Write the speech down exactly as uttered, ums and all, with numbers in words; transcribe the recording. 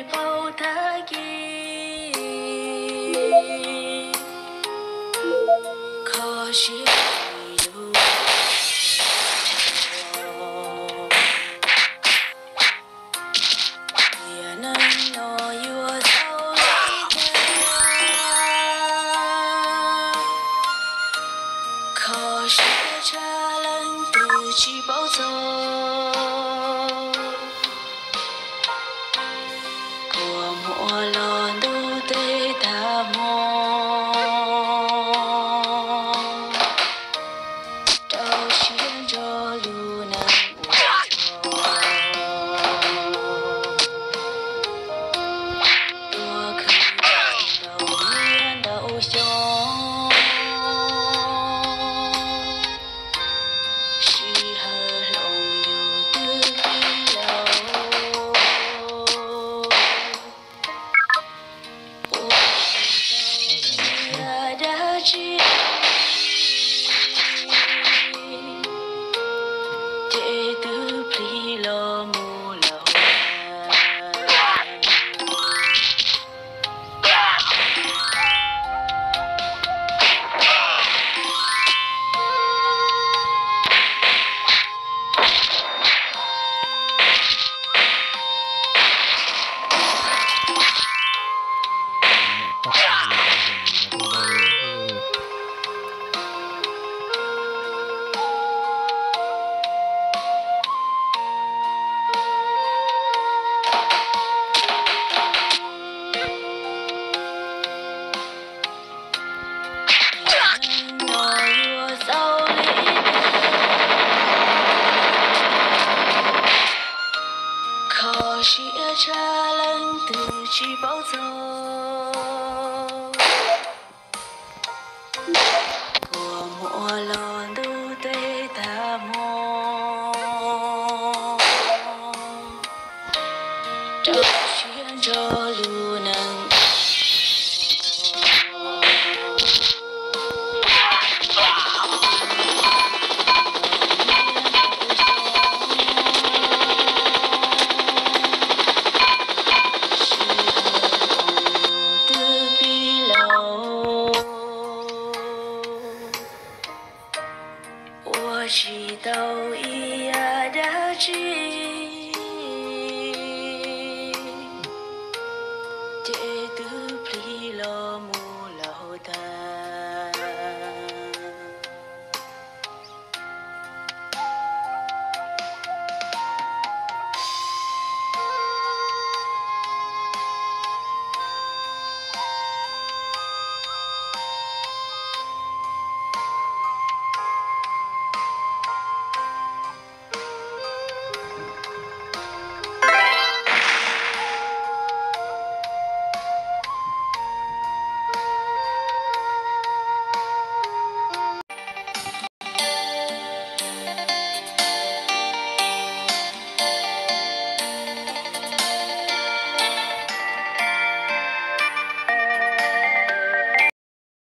bao ta ghi khó chỉ đủ giờ này nói yêu sao khó chỉ trả lần từ chỉ bao giờ mùa lon đâu tê ta mò đâu chiến cho lu nắng tua khơi đầu miên đầu gió chỉ hờ lòng yêu tư khi lâu chỉ để từ phi lo mù lâu chỉ trả lần từ chỉ bao giờ của mùa lon đâu tê ta mò đâu chiến cho lùi